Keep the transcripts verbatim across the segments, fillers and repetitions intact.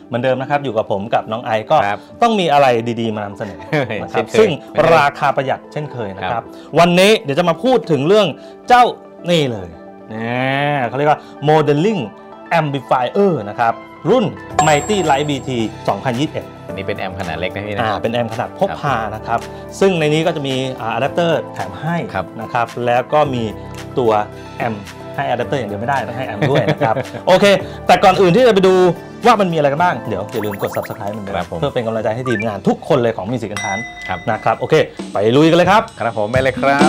เหมือนเดิมนะครับอยู่กับผมกับน้องไอก็ต้องมีอะไรดีๆมานำเสนอนะครับซึ่งราคาประหยัดเช่นเคยนะครับวันนี้เดี๋ยวจะมาพูดถึงเรื่องเจ้านี่เลยนะเขาเรียกว่า Modeling Amplifier นะครับรุ่น Mighty Light บี ที สองพันยี่สิบเอ็ดอันนี้เป็นแอมขนาดเล็กนะพี่นะอ่าเป็นแอมขนาดพกพานะครับซึ่งในนี้ก็จะมีอะแดปเตอร์แถมให้นะครับแล้วก็มีตัวแอมให้อะแดปเตอร์อย่างเดียวไม่ได้ต้องให้แอมด้วยนะครับโอเคแต่ก่อนอื่นที่จะไปดูว่ามันมีอะไรกันบ้างเดี๋ยวอย่าลืมกด ซับสไครบ์ มันด้วยเพื่อเป็นกำลังใจให้ทีมงานทุกคนเลยของมิวสิกกันทานนะครับโอเคไปลุยกันเลยครับครับผมไปเลยครับ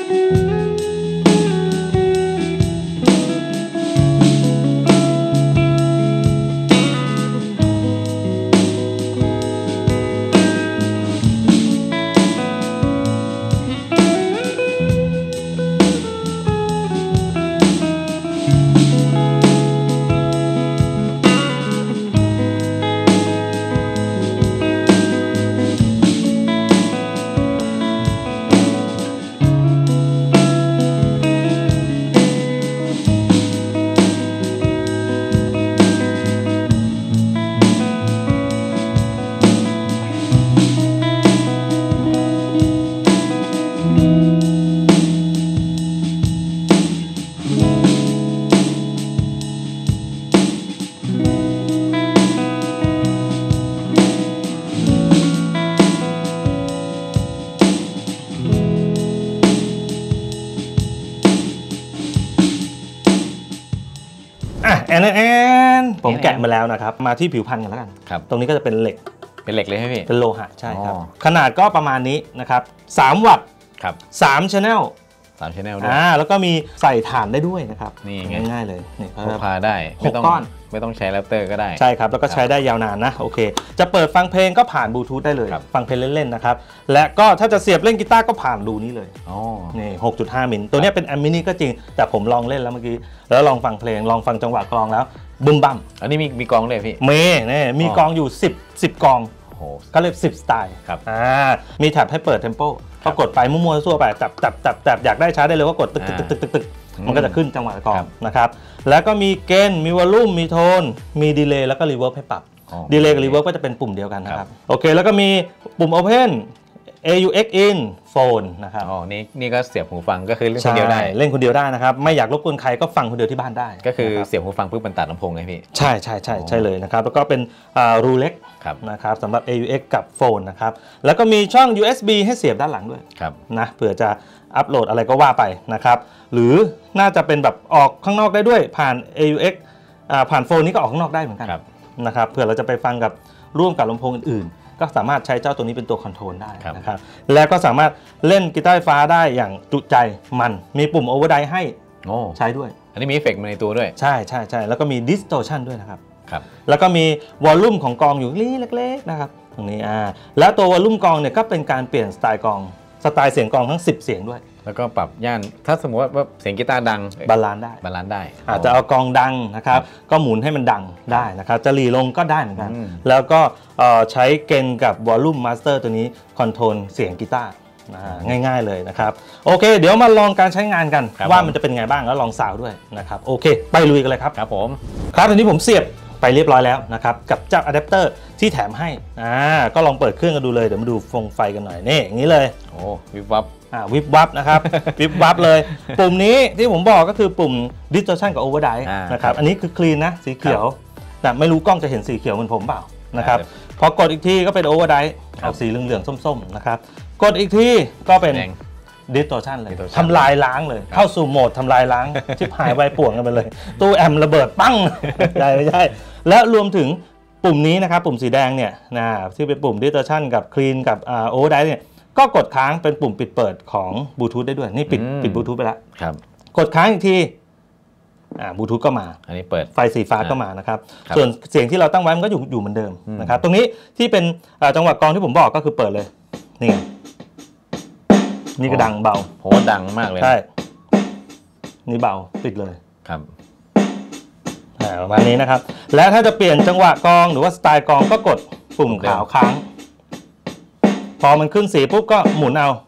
แอนแอนผมแกะมาแล้วนะครับมาที่ผิวพันกันแล้วกันตรงนี้ก็จะเป็นเหล็กเป็นเหล็กเลยใช่ไหมพี่เป็นโลหะใช่ครับขนาดก็ประมาณนี้นะครับสามวัตต์ครับสาม channel สาม channel ด้วยอ่าแล้วก็มีใส่ถ่านได้ด้วยนะครับนี่ง่ายๆเลยนี่พกพาได้ไม่ต้องไม่ต้องใช้แรปเตอร์ก็ได้ใช่ครับแล้วก็ใช้ได้ยาวนานนะโอเคจะเปิดฟังเพลงก็ผ่านบลูทูธได้เลยฟังเพลงเล่นๆนะครับและก็ถ้าจะเสียบเล่นกีตาร์ก็ผ่านรูนี้เลยอ๋อนี่ หกจุดห้า มิลตัวนี้เป็นแอมมินิก็จริงแต่ผมลองเล่นแล้วเมื่อกี้แล้วลองฟังเพลงลองฟังจังหวะกลองแล้วบึ้มบั่มอันนี้มีมีกองเลยพี่เมย์นี่มีกองอยู่สิบ สิบกองก็เรียกสิบสไตล์ครับอ่ามีแท็บให้เปิดเทมโปพอกดไปมั่วๆทั่วไปจับจับจับจับอยากได้ช้าได้เลยก็กดตึกตึกตึกตึกตึกมันก็จะขึ้นจังหวะกลองนะครับแล้วก็มีเกณฑ์มีวอลลุ่มมีโทนมีดีเลย์แล้วก็รีเวิร์บให้ปรับดีเลย์กับรีเวิร์บก็จะเป็นปุ่มเดียวกันนะครับโอเคแล้วก็มีปุ่ม Open เอ ยู เอ็กซ์ in phone นะครับอ๋อนี่นี่ก็เสียบหูฟังก็คือเล่นคนเดียวได้เล่นคนเดียวได้นะครับไม่อยากรบกวนใครก็ฟังคนเดียวที่บ้านได้ก็คือเสียบหูฟังปุ๊บมันตัดลำโพงเลยพี่ใช่ใช่ใช่ใช่เลยนะครับแล้วก็เป็นรูเล็กนะครับสำหรับ เอ ยู เอ็กซ์ กับโฟนนะครับแล้วก็มีช่อง ยู เอส บี ให้เสียบด้านหลังด้วยนะเผื่อจะอัปโหลดอะไรก็ว่าไปนะครับหรือน่าจะเป็นแบบออกข้างนอกได้ด้วยผ่าน เอ ยู เอ็กซ์ ผ่านโฟนนี้ก็ออกข้างนอกได้เหมือนกันนะครับเผื่อเราจะไปฟังกับร่วมกับลำโพงอื่นๆก็สามารถใช้เจ้าตัวนี้เป็นตัวคอนโทรลได้นะครับแล้วก็สามารถเล่นกีตาร์ไฟฟ้าได้อย่างจุใจมันมีปุ่มโอเวอร์ไดร์ให้ใช้ด้วยอันนี้มีเอฟเฟกต์มาในตัวด้วยใช่ใช่ใช่แล้วก็มีดิสโทชันด้วยนะครับแล้วก็มีวอลลุ่มของกองอยู่เล็กๆนะครับตรงนี้อ่าแล้วตัววอลลุ่มกองเนี่ยก็เป็นการเปลี่ยนสไตล์กองสไตล์เสียงกองทั้งสิบเสียงด้วยแล้วก็ปรับย่านถ้าสมมติว่าเสียงกีตาร์ดังบาลานซ์ได้บาลานซ์ได้อาจจะเอากองดังนะครับก็หมุนให้มันดังได้นะครับจะหลีลงก็ได้เหมือนกันแล้วก็ใช้เกณฑ์กับวอลลุ่มมาสเตอร์ตัวนี้คอนโทรลเสียงกีตาร์ง่ายๆเลยนะครับโอเคเดี๋ยวมาลองการใช้งานกันว่ามันจะเป็นไงบ้างแล้วลองซาวด้วยนะครับโอเคไปลุยกันเลยครับครับผมครับตอนนี้ผมเสียบไปเรียบร้อยแล้วนะครับกับเจ้าอะแดปเตอร์ที่แถมให้อ่าก็ลองเปิดเครื่องกันดูเลยเดี๋ยวมาดูฟงไฟกันหน่อยนี่อย่างนี้เลยโอ้วิบวับอ่าวิบวับนะครับวิบวับเลยปุ่มนี้ที่ผมบอกก็คือปุ่ม distortion กับ overdrive นะครับอันนี้คือ clean นะสีเขียวแต่ไม่รู้กล้องจะเห็นสีเขียวเหมือนผมเปล่านะครับพอกดอีกทีก็เป็น overdrive ออกสีเหลืองๆส้มๆนะครับกดอีกทีก็เป็น distortion เลยทำลายล้างเลยเข้าสู่โหมดทำลายล้างชิบหายไวป่วงกันไปเลยตู้แอมระเบิดปั้งใช่ไม่ใช่และรวมถึงปุ่มนี้นะครับปุ่มสีแดงเนี่ยนะที่เป็นปุ่ม distortion กับ clean กับ overdrive เนี่ยก็กดค้างเป็นปุ่มปิดเปิดของบลูทูธได้ด้วยนี่ปิดปิดบลูทูธไปแล้วกดค้างอีกทีอ่าบลูทูธก็มาอันนี้เปิดไฟสีฟ้าก็มานะครับส่วนเสียงที่เราตั้งไว้มันก็อยู่อยู่เหมือนเดิมนะครับตรงนี้ที่เป็นจังหวะกลองที่ผมบอกก็คือเปิดเลยนี่นี่ก็ดังเบาโหดังมากเลยใช่นี่เบาปิดเลยครับประมาณนี้นะครับแล้วถ้าจะเปลี่ยนจังหวะกลองหรือว่าสไตล์กลองก็กดปุ่มขาวค้างพอมันขึ้นสีปุ๊บก็หมุนเอา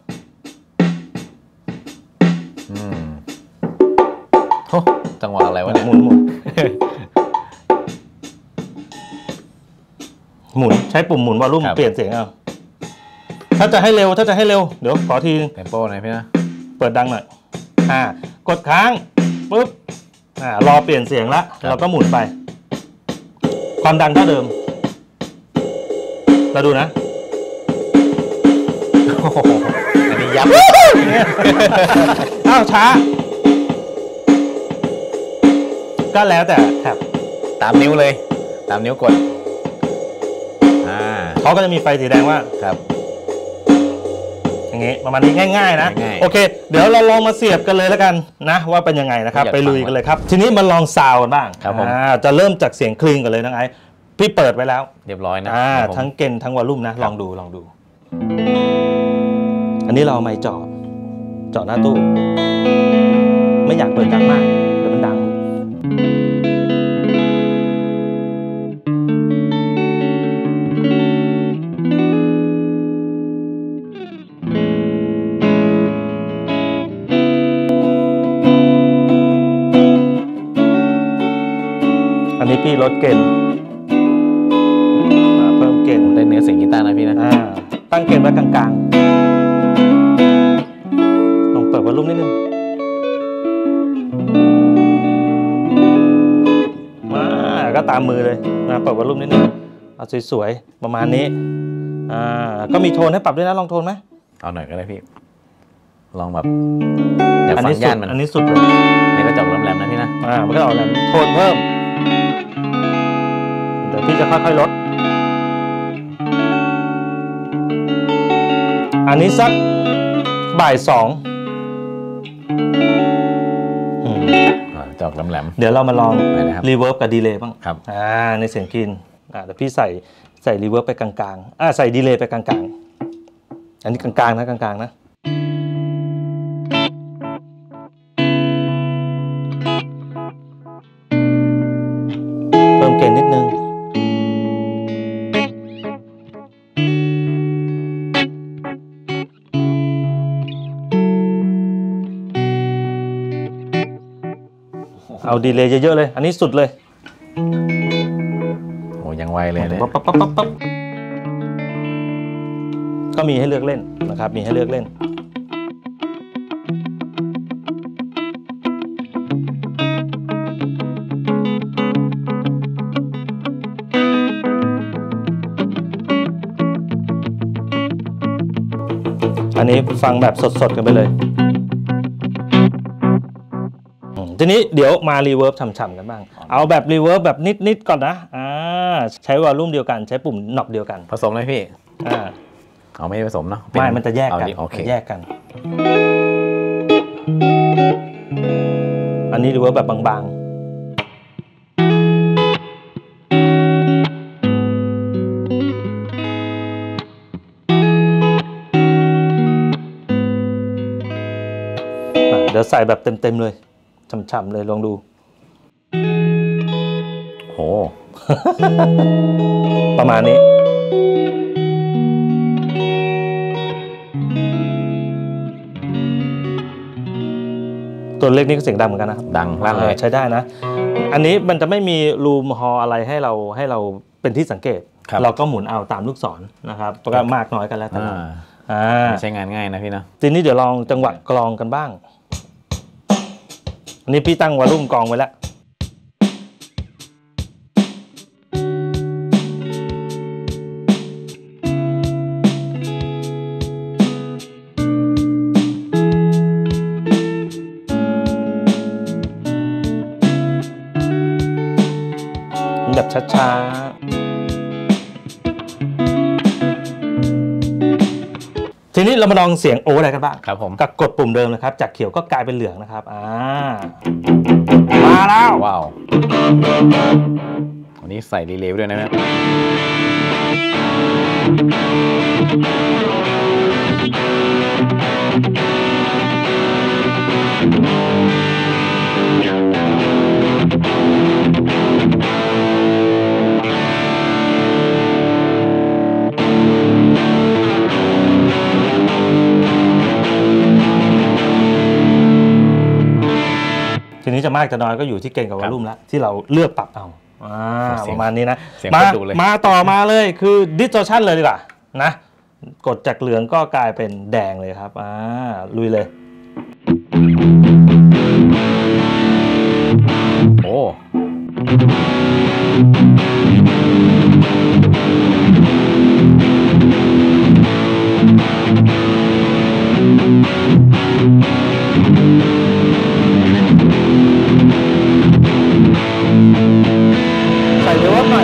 อืมโอ้จังหวะอะไรวะเนี่ยหมุนหมุนหมุนใช้ปุ่มหมุนวอลลุ่มเปลี่ยนเสียงเอาถ้าจะให้เร็วถ้าจะให้เร็วเดี๋ยวขอทีเทมโปหน่อยพี่นะเปิดดังหน่อยอ่ากดค้างปุ๊บอ่ารอเปลี่ยนเสียงละเราก็หมุนไปความดังเท่าเดิมเราดูนะอันนี้ยับอ้าวช้าก็แล้วแต่แท็บตามนิ้วเลยตามนิ้วกดอ่าเขาก็จะมีไฟสีแดงว่าครับอย่างงี้ประมาณนี้ง่ายๆนะโอเคเดี๋ยวเราลองมาเสียบกันเลยแล้วกันนะว่าเป็นยังไงนะครับไปลุยกันเลยครับทีนี้มาลองซาวด์กันบ้างครับผมจะเริ่มจากเสียงคลีนกันเลยนะไอ้พี่เปิดไว้แล้วเรียบร้อยนะทั้งเกณฑ์ทั้งวอลลุ่มนะลองดูลองดูอันนี้เราเอาไมค์จ่อจ่อหน้าตู้ไม่อยากเปิดดังมากเดี๋ยวมันดังอันนี้พี่ลดเกณฑ์เพิ่มเกณฑ์ได้เนื้อเสียงกีตาร์นะพี่นะตั้งเกณฑ์ไว้กลางๆลองเปิดวอลลุ่มนิดนึงมาก็ตามมือเลยนะเปิดวอลลุ่มนิดนึงเอาสวยๆประมาณนี้อ่าก็มีโทนให้ปรับด้วยนะลองโทนไหมเอาหน่อยก็ได้พี่ลองแบบอยากฟังย่านมันอันนี้สุดเลยนี่ก็จบแหลมๆนะพี่นะอ่ามันก็ออกแหลมโทนเพิ่มเดี๋ยวพี่จะค่อยๆลดอันนี้สักบ่ายสองจอกแหลมๆเดี๋ยวเรามาลองรีเวิร์บกับดีเลย์บ้างครับอ่าในเสียงคลีนอ่าเดี๋ยวพี่ใส่ใส่รีเวิร์บไปกลางๆอ่าใส่ดีเลย์ไปกลางๆอันนี้กลางๆนะกลางๆนะเพิ่มเกณฑ์นิดนึงเอาดีเลย์เยอะๆเลยอันนี้สุดเลยโอ้ยังไวเลยเนี่ยปั๊บปั๊บปั๊บปั๊บก็มีให้เลือกเล่นนะครับมีให้เลือกเล่นอันนี้ฟังแบบสดๆกันไปเลยทีนี้เดี๋ยวมารีเวิร์บฉ่ำๆกันบ้างเอาแบบรีเวิร์บแบบนิดๆก่อนนะอ่าใช้วอลลุ่มเดียวกันใช้ปุ่มน็อบเดียวกันผสมเลยพี่อ่าเอาไม่ผสมเนาะไม่มันจะแยกกันแยกกันอันนี้รีเวิร์บแบบบางๆเดี๋ยวใส่แบบเต็มๆเลยฉ่ำๆเลยลองดูโหประมาณนี้ตัวเล็กนี่ก็เสียงดังเหมือนกันนะครับดังลั่นเลยใช้ได้นะอันนี้มันจะไม่มีรูมฮออะไรให้เราให้เราเป็นที่สังเกตเราก็หมุนเอาตามลูกศรนะครับก็มากน้อยกันแล้วแต่ใช้งานง่ายนะพี่นะทีนี้เดี๋ยวลองจังหวะกลองกันบ้างอันนี้พี่ตั้งวอลลุ่มกลองไว้แล้วแบบช้าๆทีนี้เรามาลองเสียงโอเวอร์ไดกันบ้างครับผมกับกดปุ่มเดิมนะครับจากเขียวก็กลายเป็นเหลืองนะครับอ่ามาแล้วว้าววันนี้ใส่รีเลย์ด้วยนะครับทีนี้จะมากจะน้อยก็อยู่ที่เกณฑ์กับวอลลุ่มแล้วที่เราเลือกปรับเอาอ่าประมาณนี้นะเสียงมาโคตรดุเลยมาต่อมาเลยคือ distortion เลยดีกว่านะกดจากเหลืองก็กลายเป็นแดงเลยครับอ่าลุยเลยโอ้ใส่เร็วหน่อย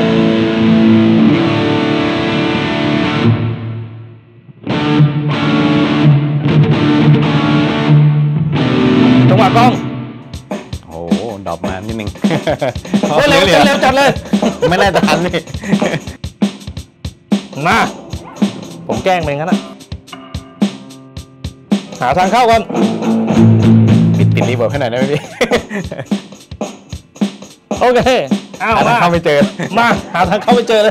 จังหวะกล้องโหดรอปมานิดนึงเร็วเร็วเร็วจัดเลยไม่น่าจะทันนี่มาผมแกล้งไปงั้นนะหาทางเข้าก่อนปิดติดรีเวิร์บให้หน่อยได้ไหมพี่โอเคเอาหาทางมาเข้าไม่เจอมาหาทางเข้าไปเจอเลย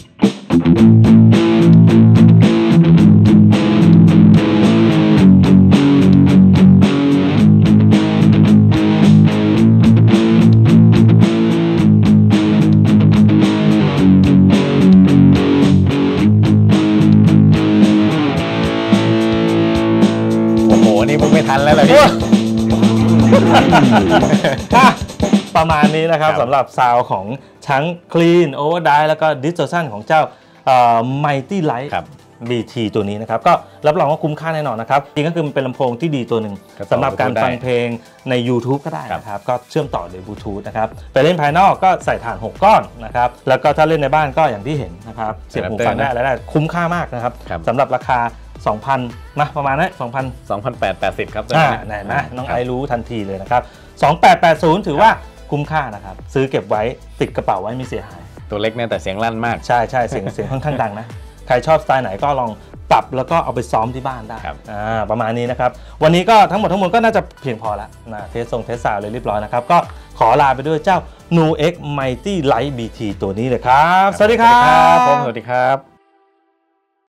โอ้โห นี่ผมไม่ทันแล้วเหรอพี่อ่ะประมาณนี้นะครับครับสำหรับซาวด์ของทั้ง Clean Overdrive แล้วก็ Distortion ของเจ้าเอ่อ Mighty Light ครับบี ที ตัวนี้นะครับก็รับรองว่าคุ้มค่าแน่นอนนะครับจริงก็คือมันเป็นลำโพงที่ดีตัวหนึ่งครับสำหรับการได้ฟังเพลงใน YouTube ก็ได้ครับนะครับก็เชื่อมต่อโดยบลูทูธนะครับไปเล่นภายนอกก็ใส่ถ่าน หก ก้อนนะครับแล้วก็ถ้าเล่นในบ้านก็อย่างที่เห็นนะครับเสียบหูฟังได้อะไรได้คุ้มค่ามากนะครับครับสำหรับราคา สองพัน นะประมาณนั้นสองพันสองพันแปดร้อยแปดสิบครับอ่าไหนนะน้องไอรู้ทันทีเลยนะครับสองพันแปดร้อยแปดสิบถือว่าคุ้มค่านะครับซื้อเก็บไว้ติดกระเป๋าไว้ไม่เสียหายตัวเล็กเนี่ยแต่เสียงลั่นมากใช่ใช่เสียงเสียงค่อนข้างดังนะใครชอบสไตล์ไหนก็ลองปรับแล้วก็เอาไปซ้อมที่บ้านได้ครับอ่าประมาณนี้นะครับวันนี้ก็ทั้งหมดทั้งมวลก็น่าจะเพียงพอแล้วนะเทสทรงเทสซาวด์เลยเรียบร้อยนะครับก็ขอลาไปด้วยเจ้า นู เอ็กซ์ Mighty Light บี ที ตัวนี้เลยครับสวัสดีครับผมสวัสดีครับ